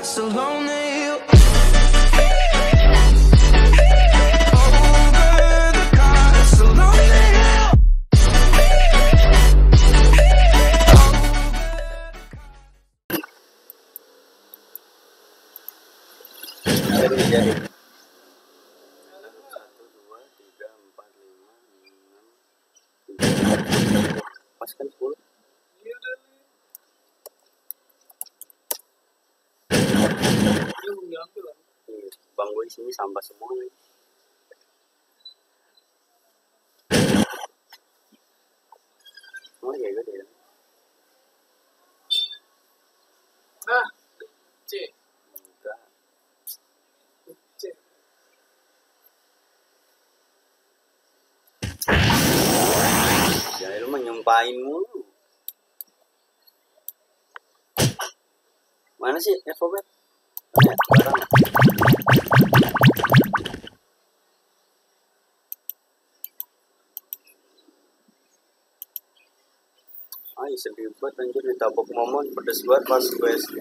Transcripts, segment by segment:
so lonely. Jadi 1, 2, 3, 4, 5, 6, pas kan 10. Bang gue sini sampah semua nih. Oh iya gue deh. Nah, C. Enggak. C. Ya lu menyumpahin mulu. Mana sih Evobet? Ya, barang. Ay, sedih banget anjir ditabok momon, pedes banget pas gue SD.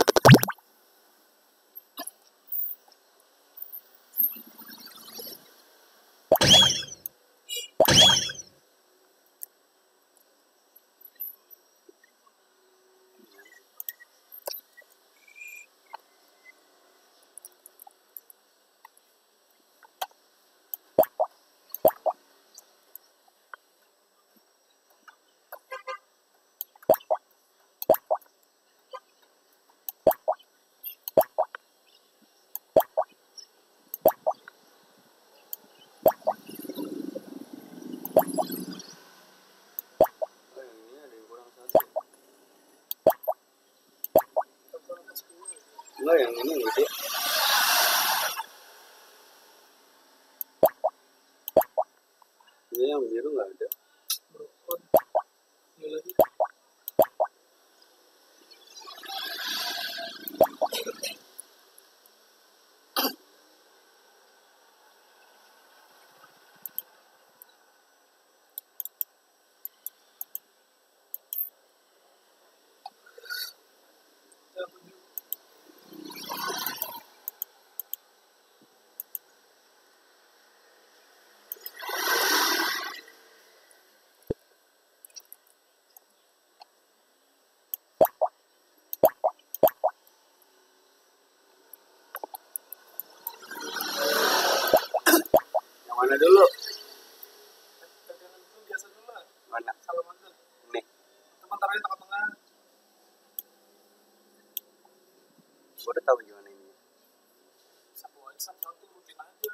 Enggak, yang ini gede. Ini yang biru nggak ada. Brokon. Ini lagi. Yang mana dulu? Tegangan itu biasa dulu lah. Mana? Salaman dulu. Nih. Teman taruhnya tengah-tengah. Gue udah tahu gimana ini. Satu aja, satu rutin aja.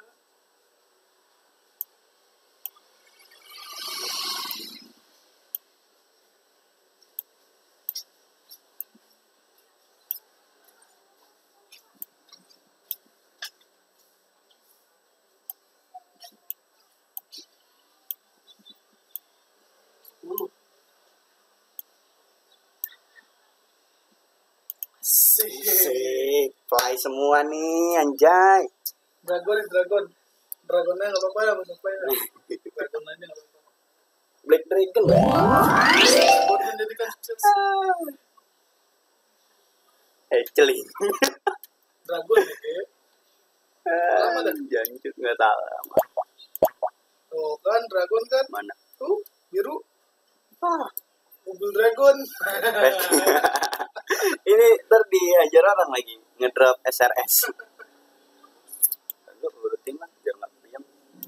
Sik, fly semua nih, anjay. Dragonnya nggak apa-apa ya, masuk play lah. Dragon aja nggak apa-apa. Black Dragon. Buat menjadikan sukses. Celing. Dragon ya, kayak. Lama dah. Jancut nggak tahu. Tuh kan, dragon kan. Mana? Tuh, biru. Ah. Mobil dragon. Ini ntar dihajar orang lagi ngedrop SRS. Lu urutin lah biar nggak diam.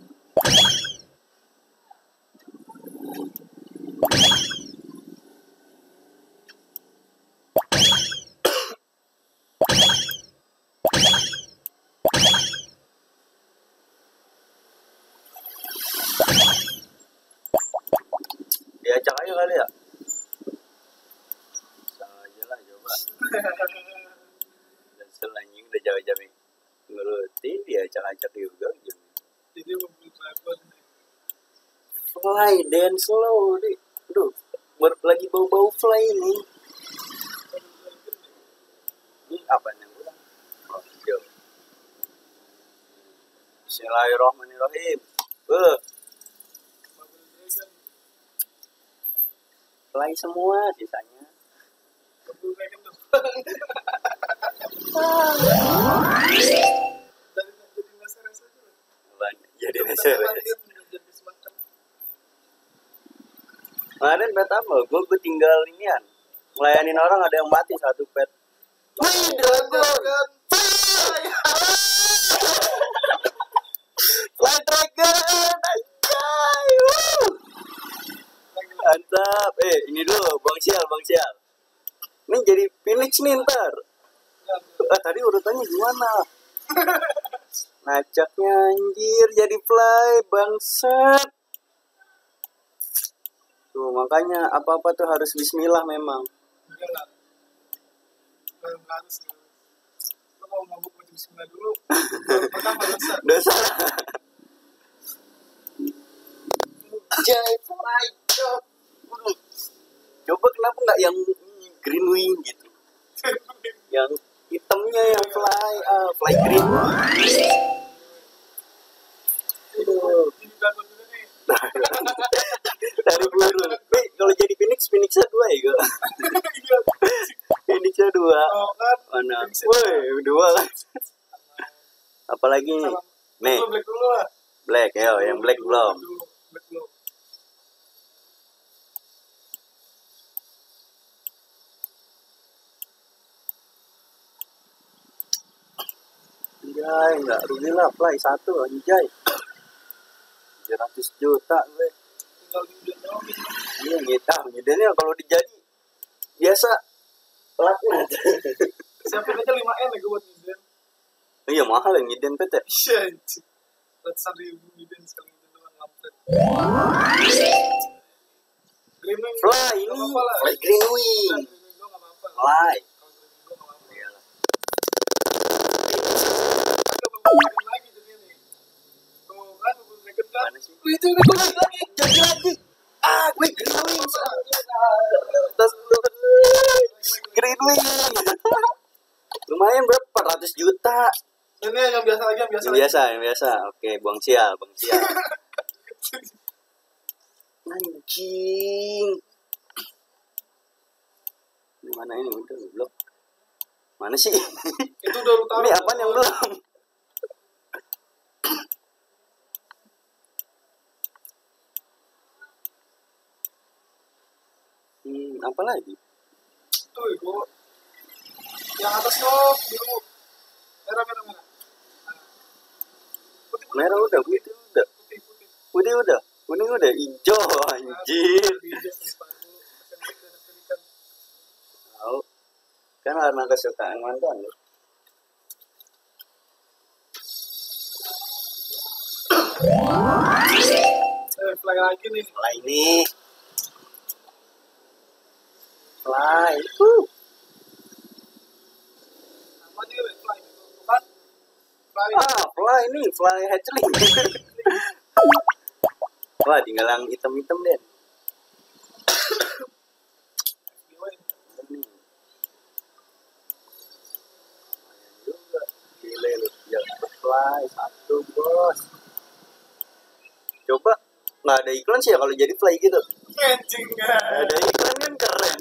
Diacak aja kali ya. Dan anjing udah jauh-jauh ngurutin dia acak-acak juga gitu. Jadi mobil dragon. Fly dance slow nih. Aduh, lagi bau-bau fly ini. Ini apa yang ulang? Oh, jauh. Bismillahirrahmanirrahim. Fly semua sisanya. Mobil dragon tuh. dari jadi SRS aja lah. Banyak jadi Kita SRS. latihan jadi semacam Kemarin pet apa? Gue tinggal inian. Ngelayanin orang ada yang mati satu pet. Wih, dragon. kan. Fly dragon. Anjay. Wuh. Mantap. Ini dulu Bang Sial. Ini jadi Phoenix nih ntar. Tadi urutannya gimana? Ngacaknya anjir jadi fly bangsat. Tuh makanya apa-apa tuh harus bismillah memang. Enggak lah. Nggak harus. Lo mau mabuk baca bismillah dulu. Pertama dosa. Dosa. Jai fly dog. Coba kenapa nggak yang green wing gitu? Yang hitamnya yang fly green. Aduh. Ini dragon dulu nih. Dari peluru. Kalau jadi Phoenix-nya 2 ya gue. Iya. Phoenix-nya 2. Oh kan. Mana? Woi, 2 kan. Apalagi nih? Salam. Nih, Lo black dulu lah. black ya, yang black belum. Black belum. Anjay, nggak rugi lah fly 1 anjay. 700 juta gue. Tinggal di udah doang. Iya ngidamnya kalau dijadi biasa laknat. Siapin aja 5M ya gue buat ngiden. Iya mahal yang ngiden pet ya. Iya anjir. Ratusan ribu ngiden sekali ngiden doang ngampret. Green wing. Fly ini, Gak apa-apa lah. fly green wing. Green wing gue gak apa-apa. Fly. Kalau green wing gue gak apa-apa. Iyalah. Kita belum lagi jadi nih. Tuh kan Bubble Dragon kan. Mana sih? Itu gue lagi. Jadi lagi. Gue green wing. Tas dulu. Green wing. Lumayan berapa? 400 juta. Ini yang biasa lagi, Yang biasa. Oke, buang sial. Anjing. Gimana ini udah belum? Mana sih? Itu udah lu taruh. Ini apaan yang belum? Apa lagi? Tuh, gue. Yang atas tuh, biru. Merah. Nah. Merah udah, putih udah. Putih. Putih udah. Kuning udah, hijau anjir. Tahu. Kan warna kesukaan mantan lu. Fly lagi nih. Fly ini. Fly. Apa dia fly? Bukan? Fly. Fly nih, fly hatchling. Wah, tinggal yang hitam-hitam deh. Gile lu, ya fly 1 bos. Coba nggak ada iklan sih ya kalau jadi fly gitu. Anjing Ada iklan kan keren.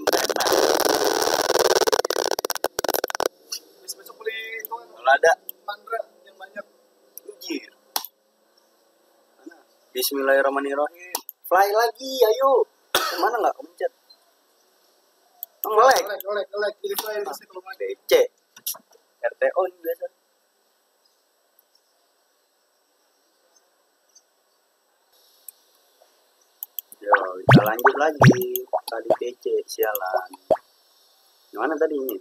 Besok beli itu kan. Kalau ada, Mandra yang banyak. anjir. Mana? Bismillahirrahmanirrahim. Fly lagi, ayo. Kemana nggak kemencet? Ngelek. Olek. Jadi fly biasanya kalau main. DC. RTO ini biasa. Yo, kita lanjut lagi. Tadi DC, sialan. Gimana tadi ini?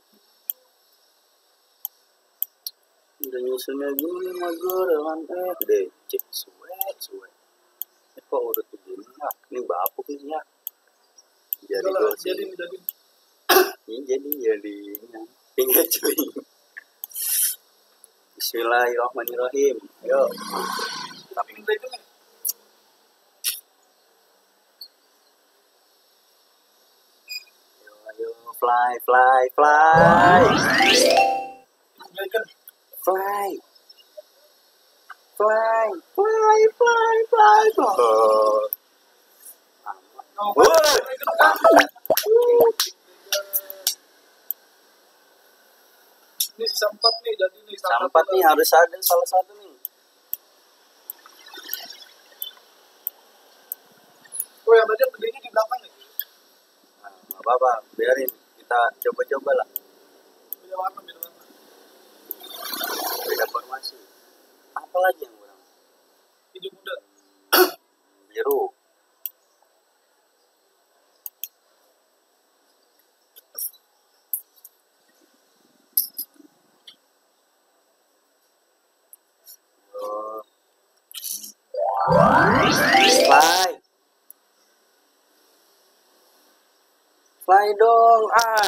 Udah nyusunnya gini mager kan DC suwe. Kok urut begini ya? Ini bapuk nih ya. Jadi gue sih. Jadi pinggir cuy. Bismillahirrahmanirrahim. Ayo. Tapi kita itu nih. Ayo fly. Fly. Ini sisa 4 nih, jadi nih. Sampat nih, harus ada salah satu nih. Oh, yang tadi gedenya di belakang nih. Nah, nggak apa-apa, biarin. Kita coba-coba lah. Beda warna. Beda formasi. Apa lagi yang kurang? Hijau muda. Biru. Fly dong.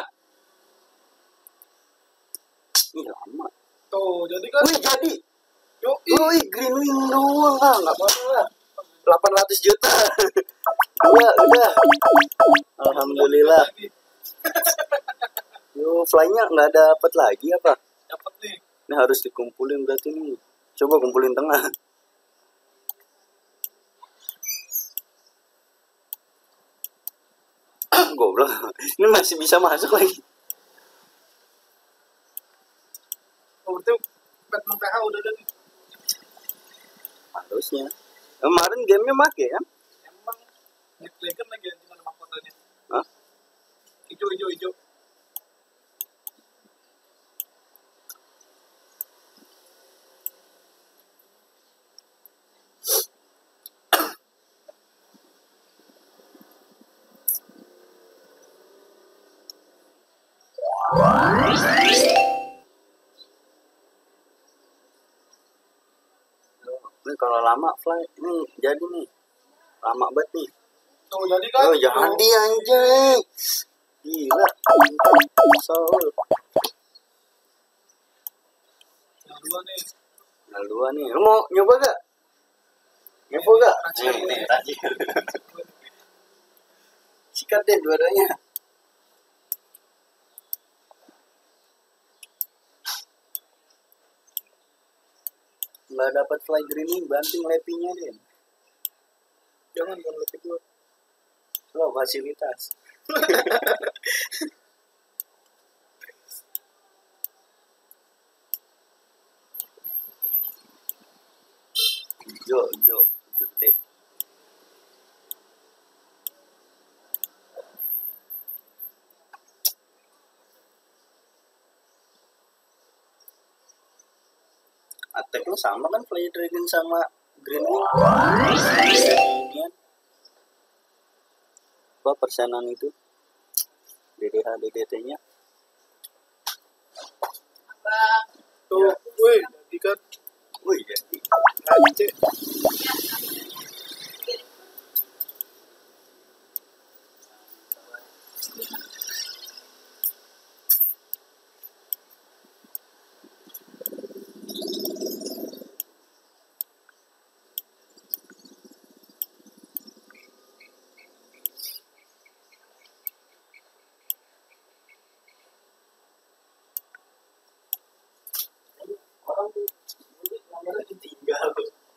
Ih, lama. Tuh, jadi kan. Wih, jadi. Yuk, Wih, green wing doang. Nggak apa-apa lah. 800 juta. Udah. Alhamdulillah. Yo, fly-nya nggak dapet lagi apa? Dapat nih. Ini harus dikumpulin berarti nih. Coba kumpulin tengah. Goblok. Ini masih bisa masuk lagi. Oh, berarti pet PH udah ada nih. Harusnya. Kemarin gamenya make kan? Emang Netflix lagi yang gimana mahkotanya? Hah? Hijau. Ini kalau lama fly, ini jadi nih. Lama banget nih. Tuh, jadi kan? Oh, jadi anjay. Gila. Soul. Yang dua nih. Lu mau nyoba gak? Nyoba gak? Nih, tadi. Sikat deh dua-duanya. Nggak dapat fly green, banting lepinya deh. Jangan lepi gua. Oh, fasilitas. Hijau gede. Attack-nya sama kan Fly Dragon sama Green Wing? Apa persenan itu? DDH DDT-nya? Tuh, woi, jadi kan? Wih, jadi. Aceh. Tinggal.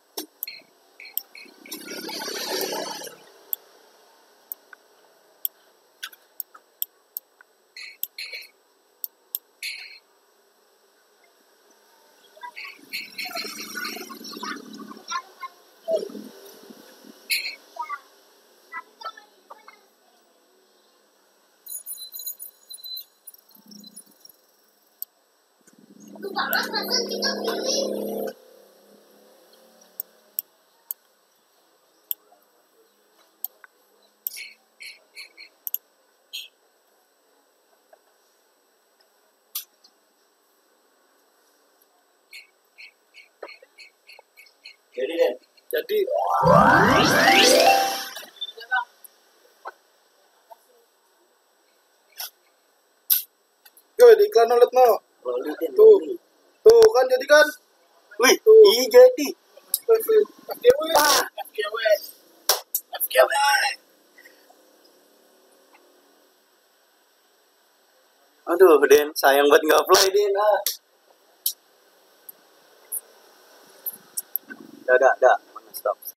Jadi deh. Jadi yo, di iklan oleh no. Tuh. Tuh kan jadi kan? Wih, iya jadi. FGW. FGW. Aduh, Den, sayang banget nggak play, Den. Dah. Mana stop.